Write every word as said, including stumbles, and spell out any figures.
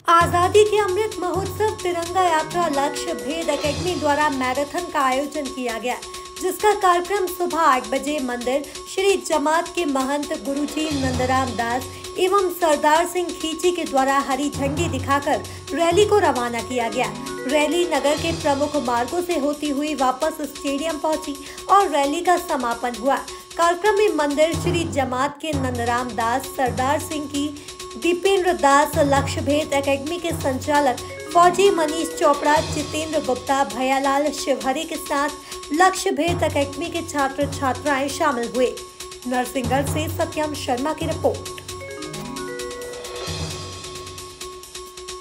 आजादी के अमृत महोत्सव तिरंगा यात्रा लक्ष्य भेद एकेडमी द्वारा मैराथन का आयोजन किया गया, जिसका कार्यक्रम सुबह आठ बजे मंदिर श्री जमात के महंत गुरुजी नंदराम दास एवं सरदार सिंह खींची के द्वारा हरी झंडी दिखाकर रैली को रवाना किया गया। रैली नगर के प्रमुख मार्गों से होती हुई वापस स्टेडियम पहुंची और रैली का समापन हुआ। कार्यक्रम में मंदिर श्री जमात के नंदराम दास, सरदार सिंह की दीपेंद्र दास, लक्ष्य भेद एकेडमी के संचालक फौजी मनीष चोपड़ा, जितेंद्र गुप्ता, भैयालाल शिवहरी के साथ लक्ष्य भेद एकेडमी के छात्र छात्राएं शामिल हुए। नरसिंहगढ़ से सत्यम शर्मा की रिपोर्ट।